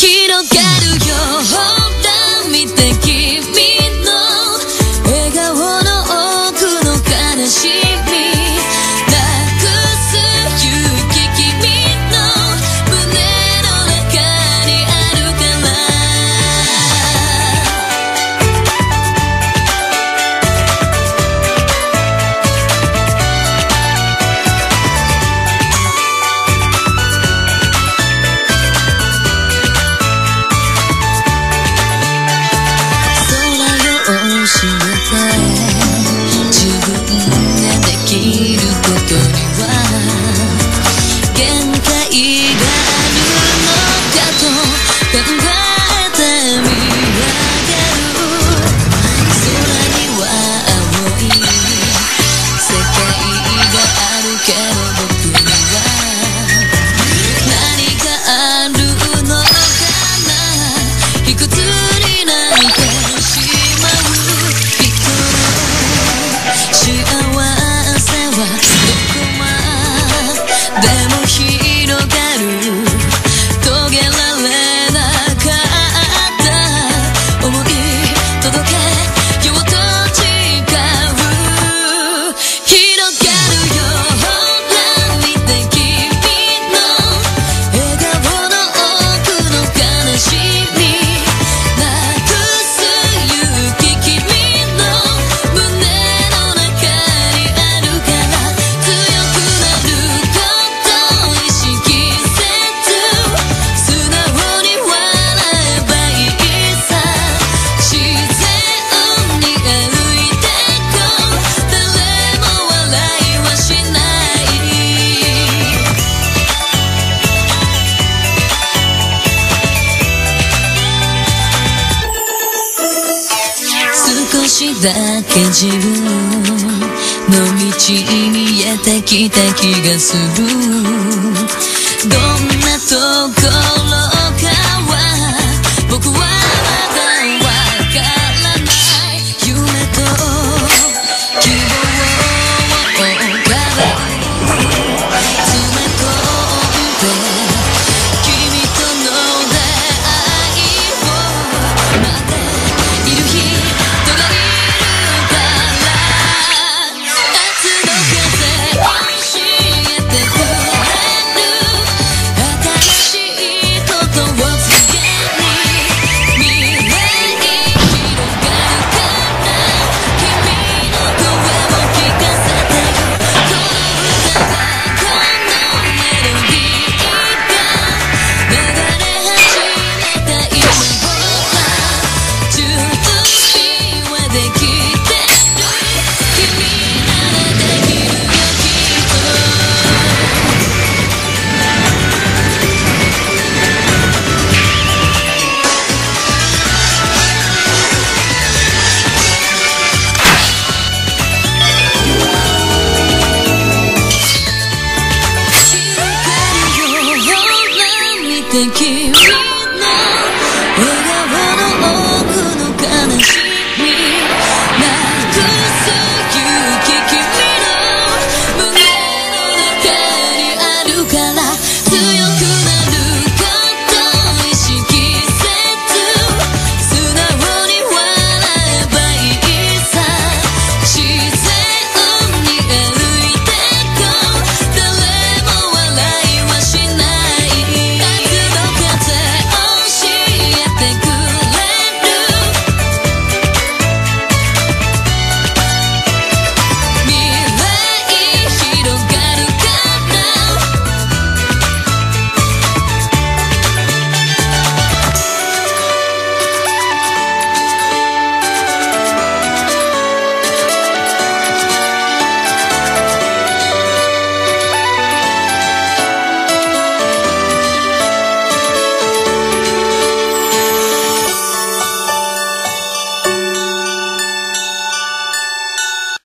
広がるよほら見て君の笑顔の奥の悲しみなくす勇気君の胸の中にあるから教えて自分ができることには限界があるのかと考えてみ上げる空には青い世界があるけど僕には何があるのかな卑屈になんてしまう幸せはどこまでも広がる遂げられなかった想い届けようと誓う広がるよほら見て君の笑顔の奥の悲しみなくす勇気君の胸の中にあるから強くなることを意識せず素直に笑えばいいさ自然に歩いてこう誰も笑いはしない少しだけ自分の道に見えてきた気がするどんなところかは僕はまだわからない夢と希望を浮かべ詰め込んで君との出会いを待っている人がいるから夏の風教えてくれる新しいことを告げに未来広がるから君の声を聞かせてよこの歌がこのメロディーが流れ始めた今は準備はできてる君ならできるよきっと広がるよほら見て君